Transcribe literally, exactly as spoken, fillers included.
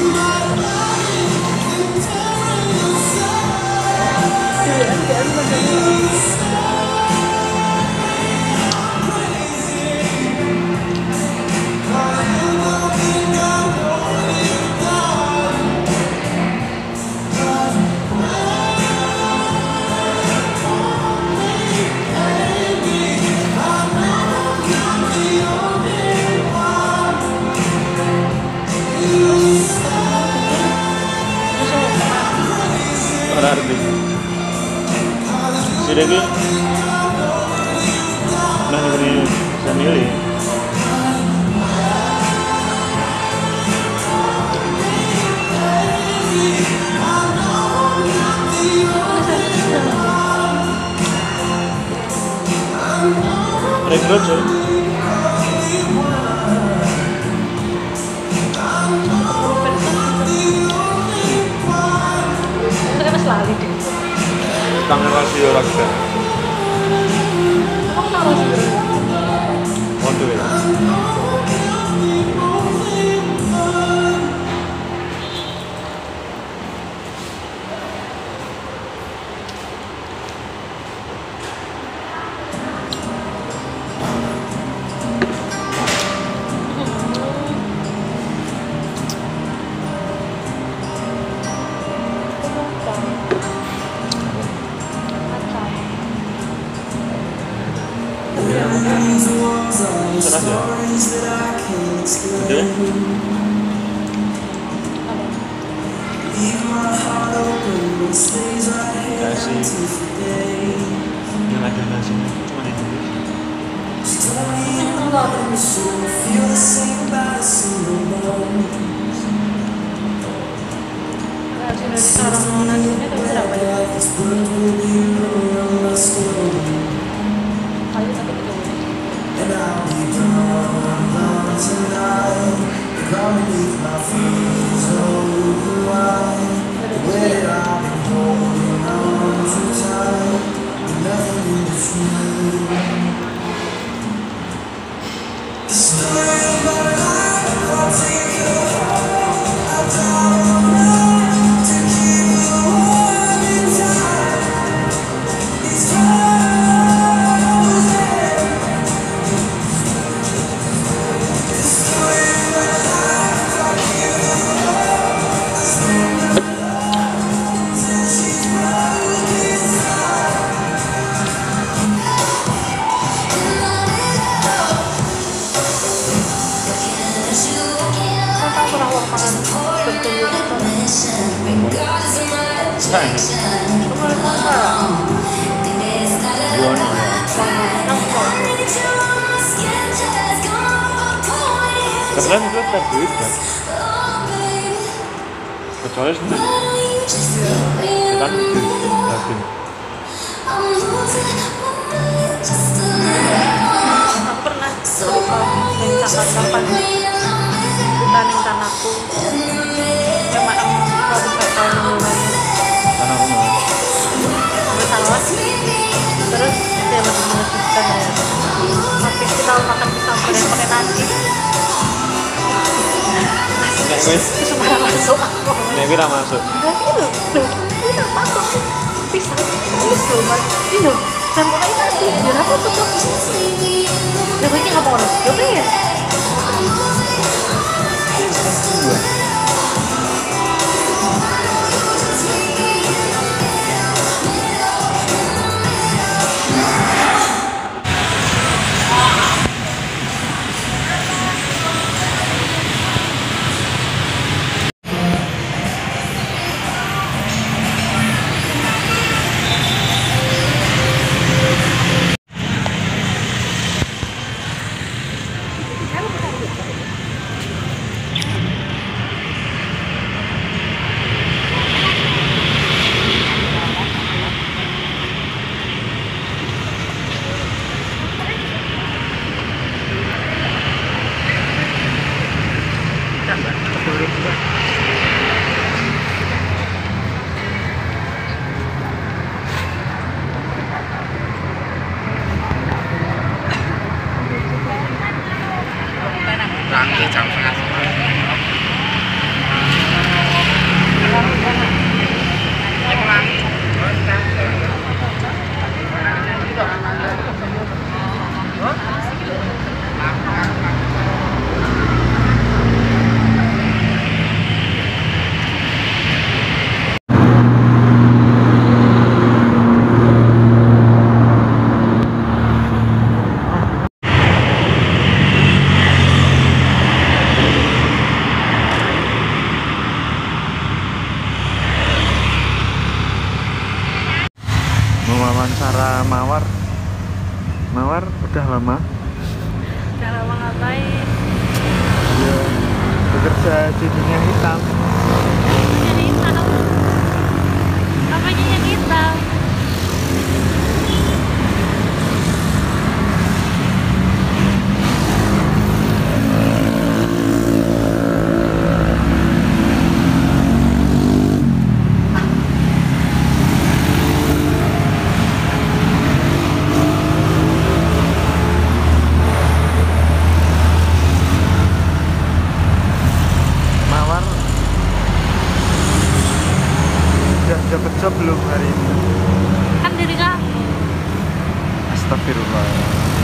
Berarti sudah gitu nah ini bisa milih rekrut coy lali deh. Tangan kasih orang kan. Kamu tahu sih? Waduh ya. Serah ya? Udah? Kasih yang ada nasinya cuma itu. Sudah disorong mau nasinya tapi berapa ya? Kali satu tiga menit. And I'll be gone, gone tonight. Come beneath my feet, so why? Where I've been holding on too tight, nothing in between. The story of my life, I'll take you home. I've done enough to keep you warm in time. It's Kebetulan itu tetap duit kan? Kecuali sendiri kan duit yakin aku pernah lupa mencatat kapan bukan yang tanahku yang mana aku nggak tahu namanya karena aku mau bersalah terus dia masih menyebutkan ya waktu kita makan pisang goreng pakai nasi nggak wes sembarang masuk aku nggak kira masuk berarti loh loh ini apa tuh pisang ini loh mas ini loh campuran nasi biar apa tuh tuh ya gue ini ngomong loh coba ya Nanti jam setengah sepuluh. Sarah Mawar. Mawar udah lama Udah lama ngapain? ya bekerja di dunia hitam. Jadi hitam. Apanya yang hitam? Mawar udah dapat job belum hari ini? Kan dari kamu. Astagfirullah.